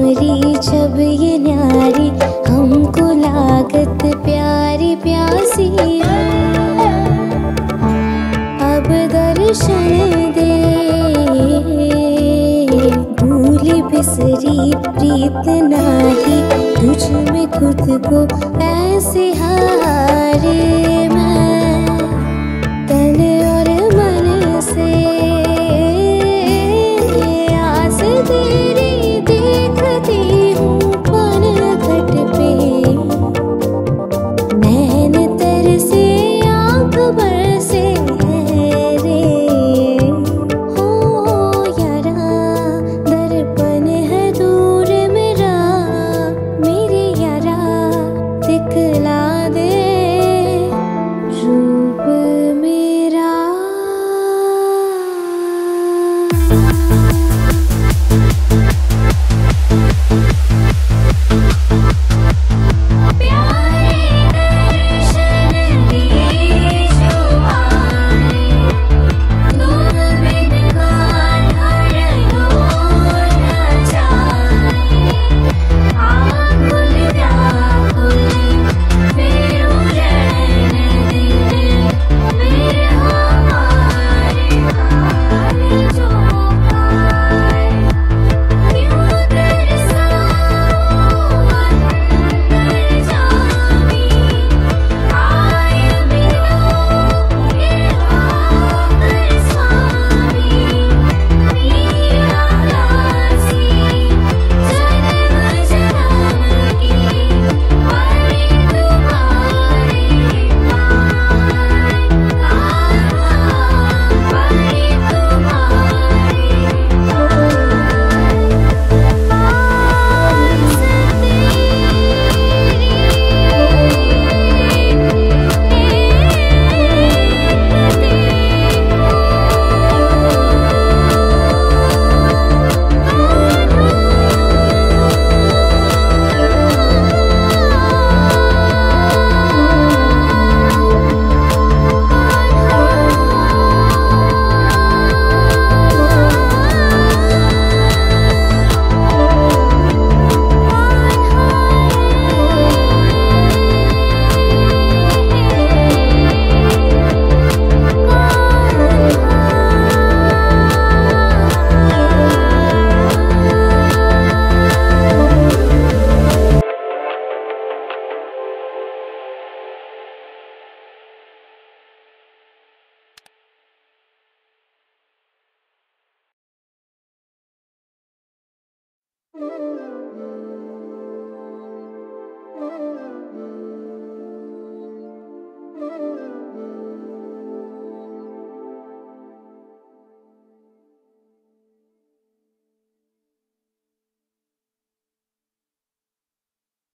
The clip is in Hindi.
उमरी जब ये न्यारी, हमको लागत प्यारी प्यासी है। अब दर्शन दे, भूली बिसरी प्रीत नाही, तुझ में खुद को ऐसे हारे मैं, तन और मन से आस तेरी देखती हूँ पनघट पे, नैन तरसे आँख बरसे है रे। हो यारा दर्पण है दूर मेरा, मेरे यारा दिखला दे रूप मेरा।